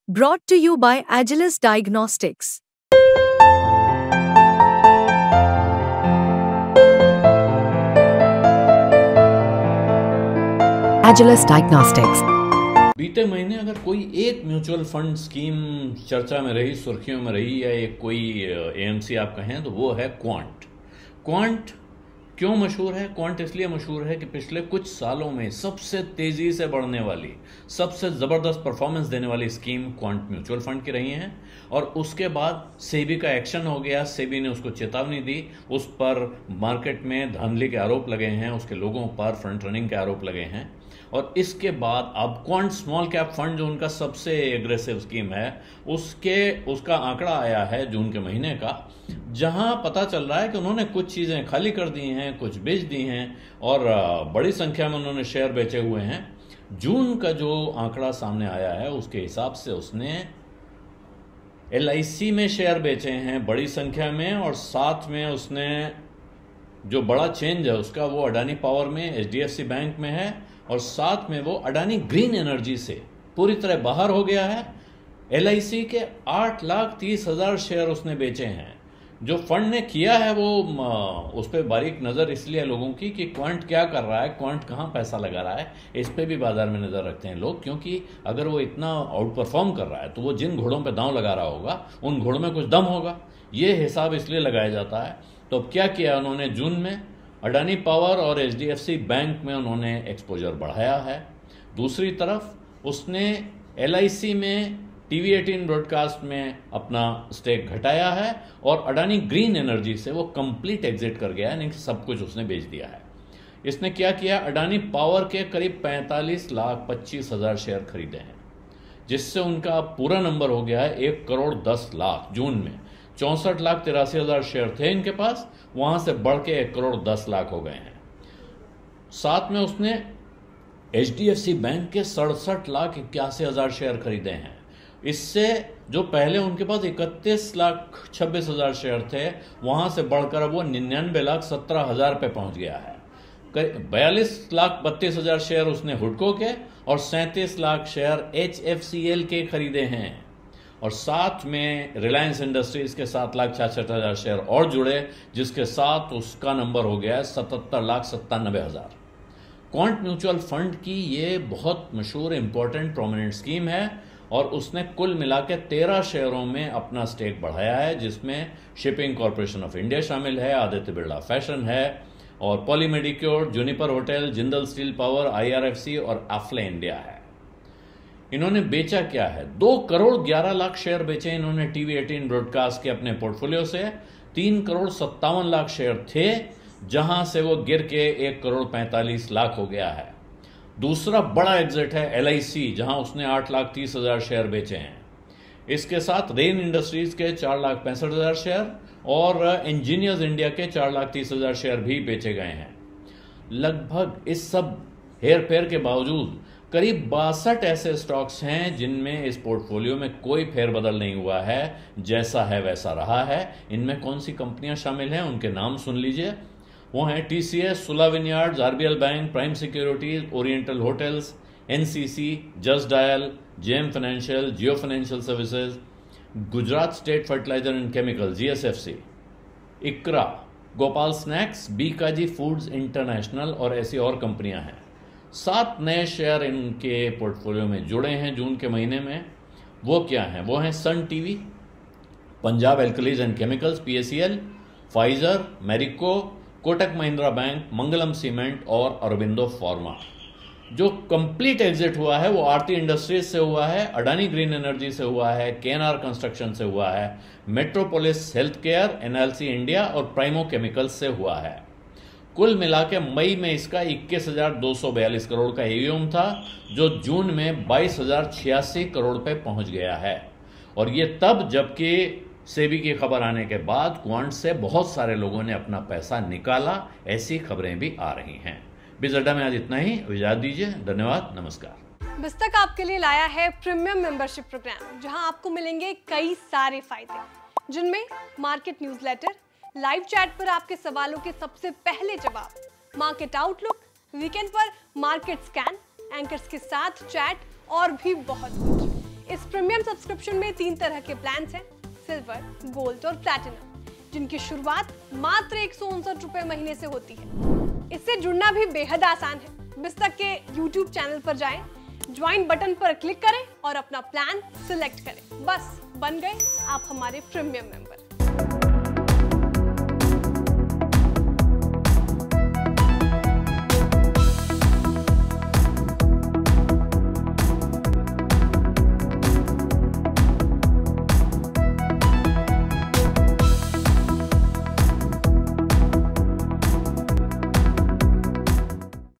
Brought to you by Agilus Diagnostics. Agilus Diagnostics. बीते महीने अगर कोई एक म्यूचुअल फंड स्कीम चर्चा में रही, सुर्खियों में रही, या एक कोई एएमसी आप कहें, तो वो है क्वांट। क्वांट क्यों मशहूर है? क्वांट इसलिए मशहूर है कि पिछले कुछ सालों में सबसे तेजी से बढ़ने वाली, सबसे जबरदस्त परफॉर्मेंस देने वाली स्कीम क्वांट म्यूचुअल फंड की रही हैं। और उसके बाद सेबी का एक्शन हो गया, सेबी ने उसको चेतावनी दी, उस पर मार्केट में धांधली के आरोप लगे हैं, उसके लोगों पर फ्रंट रनिंग के आरोप लगे हैं। और इसके बाद अब क्वांट स्मॉल कैप फंड, जो उनका सबसे एग्रेसिव स्कीम है, उसका आंकड़ा आया है जून के महीने का, जहां पता चल रहा है कि उन्होंने कुछ चीजें खाली कर दी हैं, कुछ बेच दी हैं और बड़ी संख्या में उन्होंने शेयर बेचे हुए हैं। जून का जो आंकड़ा सामने आया है उसके हिसाब से उसने LIC में शेयर बेचे हैं बड़ी संख्या में, और साथ में उसने जो बड़ा चेंज है उसका वो अडानी पावर में, HDFC बैंक में है, और साथ में वो अडानी ग्रीन एनर्जी से पूरी तरह बाहर हो गया है। LIC के 8,30,000 शेयर उसने बेचे हैं। जो फंड ने किया है वो उस पर बारीक नज़र इसलिए लोगों की कि क्वांट क्या कर रहा है, क्वांट कहाँ पैसा लगा रहा है, इस पे भी बाजार में नज़र रखते हैं लोग। क्योंकि अगर वो इतना आउट परफॉर्म कर रहा है तो वो जिन घोड़ों पे दांव लगा रहा होगा उन घोड़ों में कुछ दम होगा, ये हिसाब इसलिए लगाया जाता है। तो अब क्या किया उन्होंने? जून में अडानी पावर और HDFC बैंक में उन्होंने एक्सपोजर बढ़ाया है। दूसरी तरफ उसने LIC में TV18 ब्रॉडकास्ट में अपना स्टेक घटाया है, और अडानी ग्रीन एनर्जी से वो कंप्लीट एग्जिट कर गया है, यानी कि सब कुछ उसने बेच दिया है। इसने क्या किया? अडानी पावर के करीब 45,25,000 शेयर खरीदे हैं, जिससे उनका पूरा नंबर हो गया है 1,10,00,000। जून में 64,83,000 शेयर थे इनके पास, वहां से बढ़ के 1,10,00,000 हो गए हैं। साथ में उसने HDFC बैंक के 67,81,000 शेयर खरीदे हैं। इससे जो पहले उनके पास 31,26,000 शेयर थे, वहां से बढ़कर वो 99,17,000 पे पहुंच गया है। 42,32,000 शेयर उसने हुडको के और 37 लाख शेयर HFCL के खरीदे हैं। और साथ में रिलायंस इंडस्ट्रीज के 7,66,000 शेयर और जुड़े, जिसके साथ उसका नंबर हो गया है 77,97,000। क्वांट म्यूचुअल फंड की ये बहुत मशहूर, इंपॉर्टेंट, प्रोमिनेंट स्कीम है, और उसने कुल मिला के 13 शेयरों में अपना स्टेक बढ़ाया है, जिसमें शिपिंग कॉरपोरेशन ऑफ इंडिया शामिल है, आदित्य बिरला फैशन है, और poly medicure, juniper hotel, Jindal steel power, IRFC और एफले इंडिया है। इन्होंने बेचा क्या है? 2,11,00,000 शेयर बेचे इन्होंने TV18 ब्रॉडकास्ट के अपने पोर्टफोलियो से। 3,57,00,000 शेयर थे, जहां से वो गिर के 1,45,00,000 हो गया है। दूसरा बड़ा एग्जिट है LIC, जहां उसने 8,30,000 शेयर बेचे हैं। इसके साथ रेन इंडस्ट्रीज के 4,65,000 शेयर और इंजीनियर्स इंडिया के 4,30,000 शेयर भी बेचे गए हैं। लगभग इस सब हेर फेर के बावजूद करीब 62 ऐसे स्टॉक्स हैं जिनमें इस पोर्टफोलियो में कोई फेरबदल नहीं हुआ है, जैसा है वैसा रहा है। इनमें कौन सी कंपनियां शामिल हैं, उनके नाम सुन लीजिए। वो हैं TCS, Sula vineyards, RBL bank, prime securities, oriental hotels, NCC, just dial, JM financial, Jio financial services, Gujarat state fertilizer and chemical GSFC, ICRA, Gopal snacks, Bikaji foods international, और ऐसी और कंपनियां हैं। 7 नए शेयर इनके पोर्टफोलियो में जुड़े हैं जून के महीने में। वो क्या हैं? वो हैं Sun TV, Punjab alkalies and chemicals PACL, Pfizer, Marico, Kotak Mahindra bank, Mangalam cement और अरबिंदो फार्मा। जो कंप्लीट एग्जिट हुआ है वो आरती इंडस्ट्रीज से हुआ है, अडानी ग्रीन एनर्जी से हुआ है, KNR कंस्ट्रक्शन से हुआ है, metropolis health care, NLC India और प्राइमो केमिकल्स से हुआ है। कुल मिला के मई में इसका 21,242 करोड़ का AUM था, जो जून में 22,086 करोड़ पे पहुंच गया है। और ये तब जबकि सेबी की खबर आने के बाद क्वांट से बहुत सारे लोगों ने अपना पैसा निकाला, ऐसी खबरें भी आ रही हैं। बिज अड्डा में आज इतना ही, इजाजत दीजिए, धन्यवाद, नमस्कार। बिस्तक आपके लिए लाया है प्रीमियम मेंबरशिप प्रोग्राम, जहां आपको मिलेंगे कई सारे फायदे, जिनमें मार्केट न्यूज़लेटर, लाइव चैट पर आपके सवालों के सबसे पहले जवाब, मार्केट आउटलुक, वीकेंड पर मार्केट स्कैन, एंकर्स के साथ चैट और भी बहुत कुछ। इस प्रीमियम सब्सक्रिप्शन में 3 तरह के प्लान्स हैं, सिल्वर, गोल्ड और प्लैटिनम, जिनकी शुरुआत मात्र 159 रुपए महीने से होती है। इससे जुड़ना भी बेहद आसान है। बिस्तक के YouTube चैनल पर जाएं, ज्वाइन बटन पर क्लिक करें और अपना प्लान सिलेक्ट करें। बस बन गए आप हमारे प्रीमियम मेंबर।